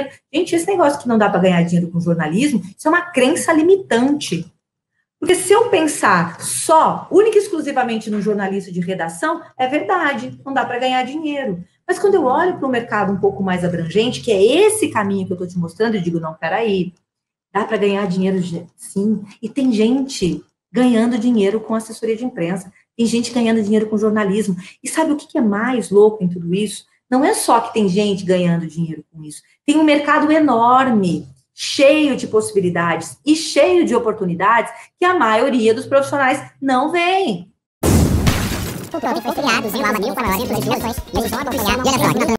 dinheiro. Gente, esse negócio que não dá para ganhar dinheiro com jornalismo, isso é uma crença limitante. Porque se eu pensar só, única e exclusivamente no jornalista de redação, é verdade, não dá para ganhar dinheiro. Mas quando eu olho para um mercado um pouco mais abrangente, que é esse caminho que eu estou te mostrando, eu digo, não, peraí, dá para ganhar dinheiro sim. E tem gente ganhando dinheiro com assessoria de imprensa, tem gente ganhando dinheiro com jornalismo. E sabe o que é mais louco em tudo isso? Não é só que tem gente ganhando dinheiro com isso, tem um mercado enorme, cheio de possibilidades e cheio de oportunidades que a maioria dos profissionais não vê. O Covid foi feriado, sem lá, 1.400 notificações, e a gente não acompanhar. E olha só,